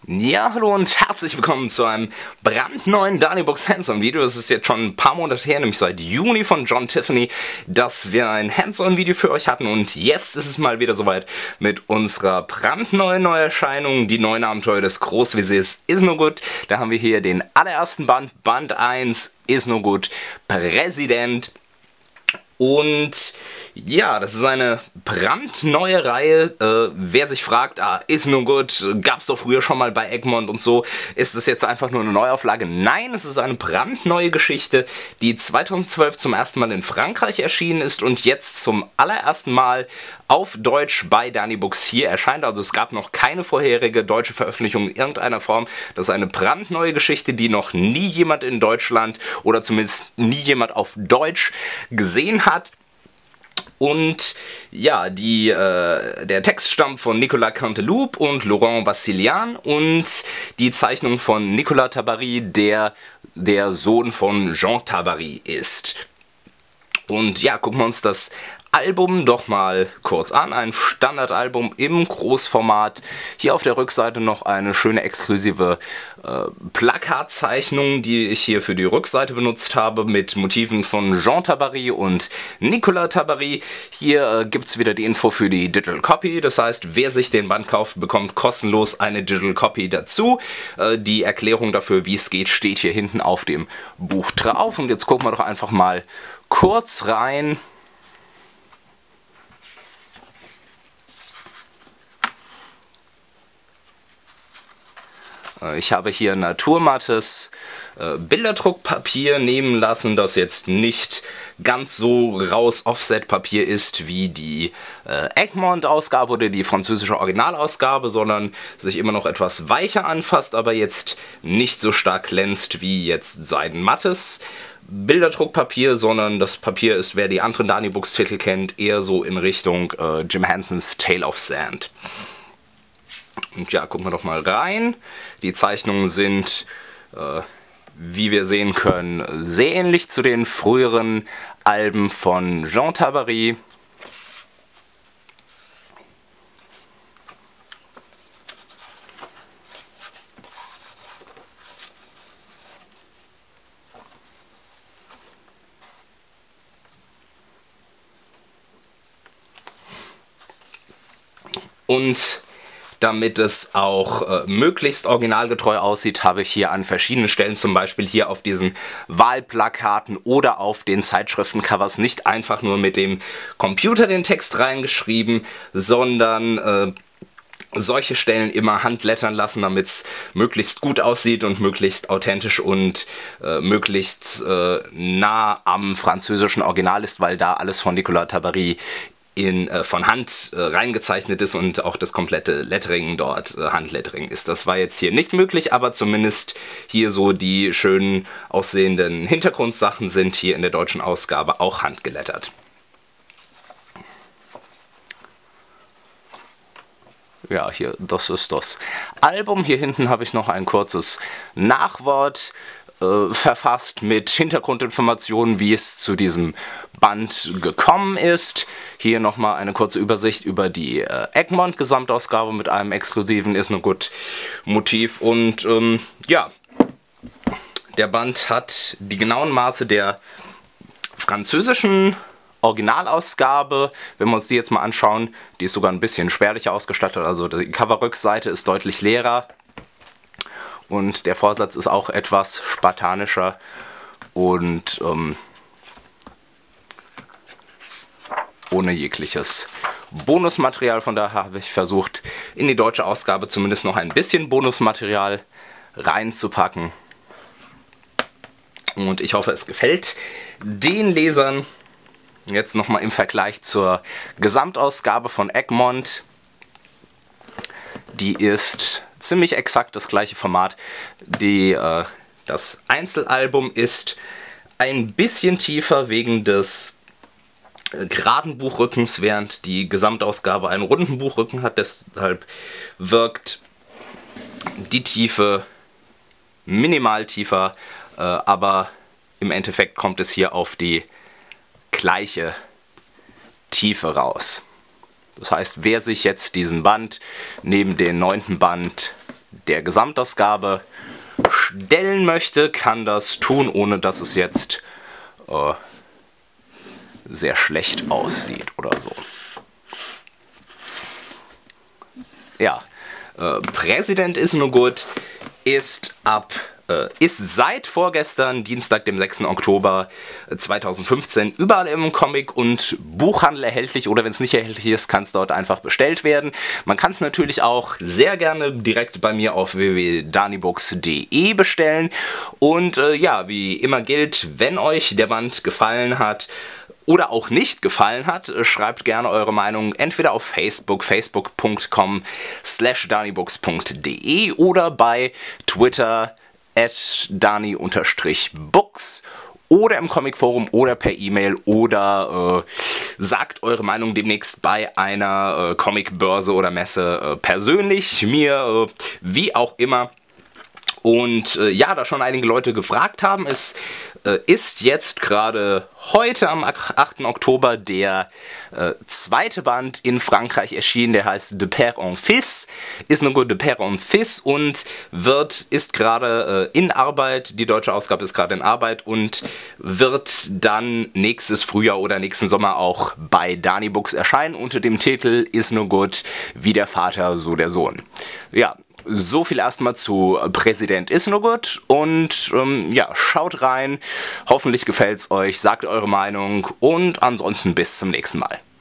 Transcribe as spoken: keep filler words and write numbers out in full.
Ja, hallo und herzlich willkommen zu einem brandneuen Danibox Hands-on Video. Es ist jetzt schon ein paar Monate her, nämlich seit Juni von John Tiffany, dass wir ein Hands-on Video für euch hatten, und jetzt ist es mal wieder soweit mit unserer brandneuen Neuerscheinung, die neuen Abenteuer des Großveziers Is No Good. Da haben wir hier den allerersten Band, Band eins, Is No Good, Präsident. Und ja, das ist eine brandneue Reihe. Äh, wer sich fragt, ah, Is No Good, gab es doch früher schon mal bei Egmont und so, ist es jetzt einfach nur eine Neuauflage? Nein, es ist eine brandneue Geschichte, die zweitausendzwölf zum ersten Mal in Frankreich erschienen ist und jetzt zum allerersten Mal auf Deutsch bei Danibooks hier erscheint. Also es gab noch keine vorherige deutsche Veröffentlichung in irgendeiner Form. Das ist eine brandneue Geschichte, die noch nie jemand in Deutschland oder zumindest nie jemand auf Deutsch gesehen hat. Und ja, die, äh, der Text stammt von Nicolas Canteloup und Laurent Bassilian und die Zeichnung von Nicolas Tabary, der der Sohn von Jean Tabary ist. Und ja, gucken wir uns das Album doch mal kurz an. Ein Standardalbum im Großformat. Hier auf der Rückseite noch eine schöne exklusive äh, Plakatzeichnung, die ich hier für die Rückseite benutzt habe, mit Motiven von Jean Tabary und Nicolas Tabary. Hier äh, gibt es wieder die Info für die Digital Copy. Das heißt, wer sich den Band kauft, bekommt kostenlos eine Digital Copy dazu. Äh, die Erklärung dafür, wie es geht, steht hier hinten auf dem Buch drauf. Und jetzt gucken wir doch einfach mal kurz rein. Ich habe hier naturmattes äh, Bilderdruckpapier nehmen lassen, das jetzt nicht ganz so raus Offset-Papier ist wie die äh, Egmont-Ausgabe oder die französische Originalausgabe, sondern sich immer noch etwas weicher anfasst, aber jetzt nicht so stark glänzt wie jetzt seidenmattes Bilderdruckpapier, sondern das Papier ist, wer die anderen Danibooks-Titel kennt, eher so in Richtung äh, Jim Hensons Tale of Sand. Und ja, gucken wir doch mal rein. Die Zeichnungen sind, äh, wie wir sehen können, sehr ähnlich zu den früheren Alben von Jean Tabary. Und damit es auch äh, möglichst originalgetreu aussieht, habe ich hier an verschiedenen Stellen, zum Beispiel hier auf diesen Wahlplakaten oder auf den Zeitschriftencovers, nicht einfach nur mit dem Computer den Text reingeschrieben, sondern äh, solche Stellen immer handlettern lassen, damit es möglichst gut aussieht und möglichst authentisch und äh, möglichst äh, nah am französischen Original ist, weil da alles von Nicolas Tabary In, äh, von Hand äh, reingezeichnet ist und auch das komplette Lettering dort äh, Handlettering ist. Das war jetzt hier nicht möglich, aber zumindest hier so die schönen aussehenden Hintergrundsachen sind hier in der deutschen Ausgabe auch handgelettert. Ja, hier, das ist das Album. Hier hinten habe ich noch ein kurzes Nachwort äh, verfasst mit Hintergrundinformationen, wie es zu diesem Band gekommen ist. Hier nochmal eine kurze Übersicht über die äh, Egmont-Gesamtausgabe mit einem exklusiven Is No Good Motiv. Und ähm, ja, der Band hat die genauen Maße der französischen Originalausgabe. Wenn wir uns die jetzt mal anschauen, die ist sogar ein bisschen spärlicher ausgestattet. Also die Coverrückseite ist deutlich leerer und der Vorsatz ist auch etwas spartanischer und ähm, ohne jegliches Bonusmaterial. Von daher habe ich versucht, in die deutsche Ausgabe zumindest noch ein bisschen Bonusmaterial reinzupacken. Und ich hoffe, es gefällt den Lesern. Jetzt nochmal im Vergleich zur Gesamtausgabe von Egmont. Die ist ziemlich exakt das gleiche Format. Die, äh, das Einzelalbum ist ein bisschen tiefer wegen des geraden Buchrückens, während die Gesamtausgabe einen runden Buchrücken hat. Deshalb wirkt die Tiefe minimal tiefer, äh, aber im Endeffekt kommt es hier auf die gleiche Tiefe raus. Das heißt, wer sich jetzt diesen Band neben den neunten Band der Gesamtausgabe stellen möchte, kann das tun, ohne dass es jetzt äh, sehr schlecht aussieht oder so. Ja, äh, Präsident is no good ist ab äh, ist seit vorgestern, Dienstag, dem sechsten Oktober zweitausendfünfzehn, überall im Comic- und Buchhandel erhältlich, oder wenn es nicht erhältlich ist, kann es dort einfach bestellt werden. Man kann es natürlich auch sehr gerne direkt bei mir auf w w w punkt danibooks punkt de bestellen. Und äh, ja, wie immer gilt, wenn euch der Band gefallen hat oder auch nicht gefallen hat, schreibt gerne eure Meinung entweder auf Facebook, facebook punkt com slash danibooks punkt de oder bei Twitter at dani books oder im Comicforum oder per E-Mail oder äh, sagt eure Meinung demnächst bei einer äh, Comicbörse oder Messe äh, persönlich, mir, äh, wie auch immer. Und äh, ja, da schon einige Leute gefragt haben, es äh, ist jetzt gerade heute am achten Oktober der äh, zweite Band in Frankreich erschienen, der heißt De Père en Fils, ist no good De Père en Fils und wird, ist gerade äh, in Arbeit, die deutsche Ausgabe ist gerade in Arbeit und wird dann nächstes Frühjahr oder nächsten Sommer auch bei Danibooks erscheinen unter dem Titel Is no good, wie der Vater, so der Sohn. Ja, so viel erstmal zu Präsident is no good und ähm, ja, schaut rein, hoffentlich gefällt es euch, sagt eure Meinung und ansonsten bis zum nächsten Mal.